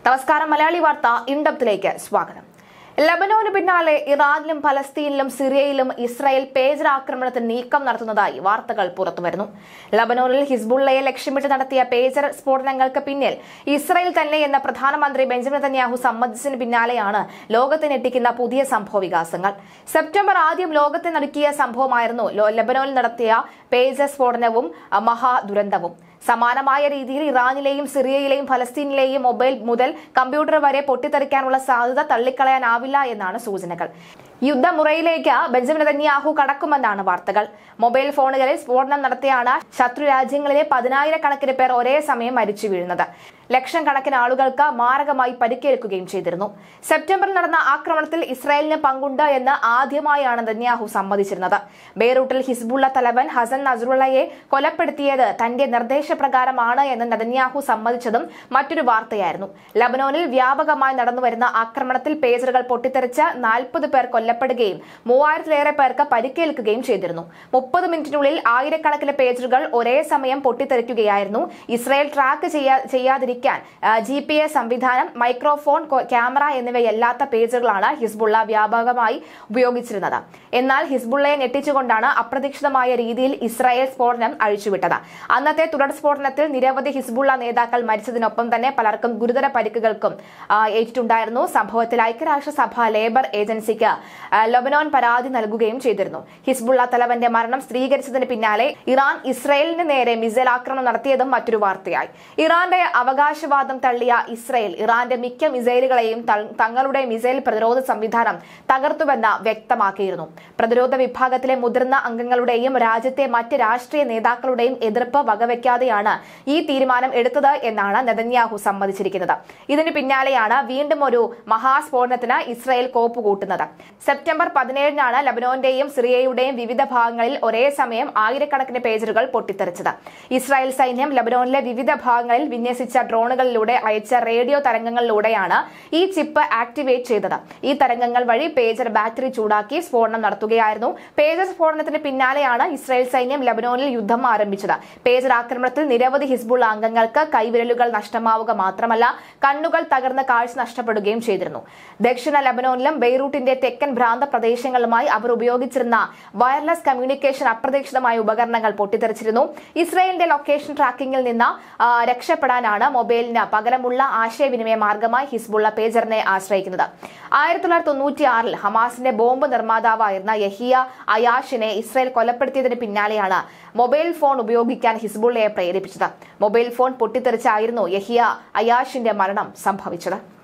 നമസ്കാരം. മലയാളി വാർത്ത ഇൻഡപ്തിലേക്ക് സ്വാഗതം. ലബനോന് പിന്നാലെ ഇറാനിലും പലസ്തീനിലും സിറിയയിലും ഇസ്രായേൽ പേജർ ആക്രമണത്തിന് നീക്കം നടത്തുന്നതായി വാർത്തകൾ പുറത്തുവരുന്നു. ലബനോനിൽ ഹിസ്ബുള്ളയെ ലക്ഷ്യമിട്ട് നടത്തിയ പേജർ സ്ഫോടനങ്ങൾക്ക് പിന്നിൽ ഇസ്രായേൽ തന്നെയെന്ന് പ്രധാനമന്ത്രി ബെഞ്ചമിൻ നെതന്യാഹു സമ്മതിച്ചതിന് പിന്നാലെയാണ് ലോകത്തെ ഞെട്ടിക്കുന്ന പുതിയ സംഭവവികാസങ്ങൾ. സെപ്റ്റംബർ ആദ്യം ലോകത്തെ നടുക്കിയ സംഭവമായിരുന്നു ലബനോനിൽ നടത്തിയ പേജർ സ്ഫോടനവും മഹാദുരന്തവും. സമാനമായ രീതിയിൽ ഇറാനിലെയും സിറിയയിലെയും ഫലസ്തീനിലെയും മൊബൈൽ മുതൽ കമ്പ്യൂട്ടർ വരെ പൊട്ടിത്തെറിക്കാനുള്ള സാധ്യത തള്ളിക്കളയാനാവില്ല എന്നാണ് സൂചനകൾ. യുദ്ധമുറയിലേക്ക് ബെഞ്ചമിൻ നെതന്യാഹു കടക്കുമെന്നാണ് വാർത്തകൾ. മൊബൈൽ ഫോണുകളിൽ സ്ഫോടനം നടത്തിയാണ് ശത്രു രാജ്യങ്ങളിലെ 10,000-കണക്കിന് പേർ ഒരേ സമയം മരിച്ചു വീഴുന്നത്. ലക്ഷം കണക്കിന് ആളുകൾക്ക് മാരകമായി പരിക്കേൽക്കുകയും ചെയ്തിരുന്നു. സെപ്റ്റംബറിൽ നടന്ന ആക്രമണത്തിൽ ഇസ്രായേലിന് പങ്കുണ്ട് എന്ന് ആദ്യമായാണ് നെതന്യാഹു സമ്മതിച്ചിരുന്നത്. ബെയ്റൂട്ടിൽ ഹിസ്ബുള്ള തലവൻ ഹസൻ നസ്രുള്ളയെ കൊലപ്പെടുത്തിയത് തന്റെ നിർദ്ദേശപ്രകാരമാണ് എന്ന് നെതന്യാഹു സമ്മതിച്ചതും മറ്റൊരു വാർത്തയായിരുന്നു. ലബനോനിൽ വ്യാപകമായി നടന്നുവരുന്ന ആക്രമണത്തിൽ പേജറുകൾ പൊട്ടിത്തെറിച്ച് 40 പേർ കൊല്ലപ്പെടുകയും 3000-ലേറെ പേർക്ക് പരിക്കേൽക്കുകയും ചെയ്തിരുന്നു. 30 മിനിറ്റിനുള്ളിൽ ആയിരക്കണക്കിന് പേജറുകൾ ഒരേ സമയം പൊട്ടിത്തെറിക്കുകയായിരുന്നു. ഇസ്രായേൽ ട്രാക്ക് ചെയ്യാതിരിക്കാൻ GPS സംവിധാനം, മൈക്രോഫോൺ, ക്യാമറ എന്നിവയല്ലാത്ത പേജറുകളാണ് ഹിസ്ബുള്ള വ്യാപകമായി ഉപയോഗിച്ചിരുന്നത്. എന്നാൽ ഹിസ്ബുള്ളയെ ഞെട്ടിച്ചുകൊണ്ടാണ് അപ്രതീക്ഷിതമായ രീതിയിൽ ഇസ്രായേൽ സ്ഫോടനം അഴിച്ചുവിട്ടത്. അന്നത്തെ തുടർ സ്ഫോടനത്തിൽ നിരവധി ഹിസ്ബുള്ള നേതാക്കൾ മരിച്ചതിനൊപ്പം തന്നെ പലർക്കും ഗുരുതര പരിക്കുകൾക്കും ഏറ്റിട്ടുണ്ടായിരുന്നു. സംഭവത്തിൽ ഐക്യരാഷ്ട്രസഭ ലേബർ ഏജൻസിക്ക് ലബനോൻ പരാതി നൽകുകയും ചെയ്തിരുന്നു. ഹിസ്ബുള്ള തലവന്റെ മരണം സ്ഥിരീകരിച്ചതിന് പിന്നാലെ ഇറാൻ ഇസ്രായേലിന് നേരെ മിസൈൽ ആക്രമണം നടത്തിയതും മറ്റൊരു വാർത്തയായി. ഇറാന്റെ അവകാശവാദം തള്ളിയ ഇസ്രായേൽ ഇറാന്റെ മിക്ക മിസൈലുകളെയും തങ്ങളുടെ മിസൈൽ പ്രതിരോധ സംവിധാനം തകർത്തുവെന്ന് വ്യക്തമാക്കിയിരുന്നു. പ്രതിരോധ വിഭാഗത്തിലെ മുതിർന്ന അംഗങ്ങളുടെയും രാജ്യത്തെ മറ്റ് രാഷ്ട്രീയ നേതാക്കളുടെയും എതിർപ്പ് വകവയ്ക്കാതെയാണ് ഈ തീരുമാനം എടുത്തത് എന്നാണ് നെതന്യാഹു സമ്മതിച്ചിരിക്കുന്നത്. ഇതിന് പിന്നാലെയാണ് വീണ്ടും ഒരു മഹാസ്ഫോടനത്തിന് ഇസ്രായേൽ കോപ്പുകൂട്ടുന്നത്. സെപ്റ്റംബർ 17-നാണ് ലബനോന്റെയും സിറിയയുടെയും വിവിധ ഭാഗങ്ങളിൽ ഒരേ സമയം ആയിരക്കണക്കിന് പേജറുകൾ പൊട്ടിത്തെറിച്ചത്. ഇസ്രായേൽ സൈന്യം ലബനോനിലെ വിവിധ ഭാഗങ്ങളിൽ വിന്യസിച്ച ഡ്രോണുകളിലൂടെ അയച്ച റേഡിയോ തരംഗങ്ങളിലൂടെയാണ് ഈ ചിപ്പ് ആക്ടിവേറ്റ് ചെയ്തത്. ഈ തരംഗങ്ങൾ വഴി പേജർ ബാറ്ററി ചൂടാക്കി സ്ഫോടനം നടത്തുകയായിരുന്നു. പേജർ സ്ഫോടനത്തിന് പിന്നാലെയാണ് ഇസ്രായേൽ സൈന്യം ലബനോനിൽ യുദ്ധം ആരംഭിച്ചത്. പേജർ ആക്രമണത്തിൽ നിരവധി ഹിസ്ബുള്ള അംഗങ്ങൾക്ക് കൈവിരലുകൾ നഷ്ടമാവുക മാത്രമല്ല, കണ്ണുകൾ തകർന്ന് കാഴ്ച നഷ്ടപ്പെടുകയും ചെയ്തിരുന്നു. ദക്ഷിണ ലബനോനിലും ബെയ്റൂട്ടിന്റെ തെക്കൻ പ്രാന്ത പ്രദേശങ്ങളുമായി അവർ ഉപയോഗിച്ചിരുന്ന വയർലെസ് കമ്മ്യൂണിക്കേഷൻ അപ്രതീക്ഷിതമായ ഉപകരണങ്ങൾ പൊട്ടിത്തെറിച്ചിരുന്നു. ഇസ്രായേലിന്റെ ലൊക്കേഷൻ ട്രാക്കിംഗിൽ നിന്ന് രക്ഷപ്പെടാനാണ് മൊബൈലിന് പകരമുള്ള ആശയവിനിമയ മാർഗമായി ഹിസ്ബുള്ള പേജറിനെ ആശ്രയിക്കുന്നത്. 1996-ൽ ഹമാസിന്റെ ബോംബ് നിർമ്മാതാവായിരുന്ന യഹിയ അയാഷിനെ ഇസ്രായേൽ കൊലപ്പെടുത്തിയതിന് പിന്നാലെയാണ് മൊബൈൽ ഫോൺ ഉപയോഗിക്കാൻ ഹിസ്ബുള്ളയെ പ്രേരിപ്പിച്ചത്. മൊബൈൽ ഫോൺ പൊട്ടിത്തെറിച്ചായിരുന്നു യഹിയ അയാഷിന്റെ മരണം സംഭവിച്ചത്.